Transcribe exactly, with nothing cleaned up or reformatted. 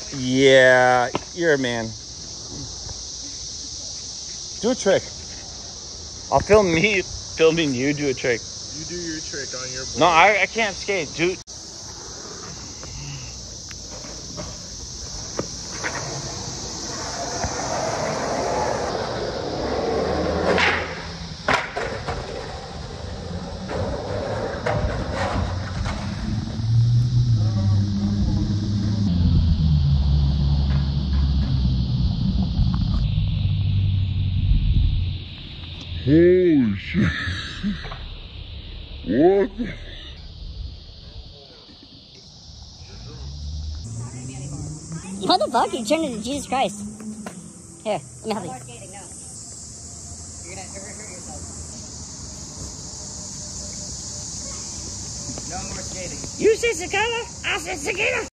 Yeah, you're a man. Do a trick. I'll film me filming you do a trick. You do your trick on your board. No, I, I can't skate, dude. Holy shit. What the? What the fuck? You turned into Jesus Christ. Here, let me help you. No more skating, no. You're gonna hurt yourself. No more skating. You say cicada, I say cicada.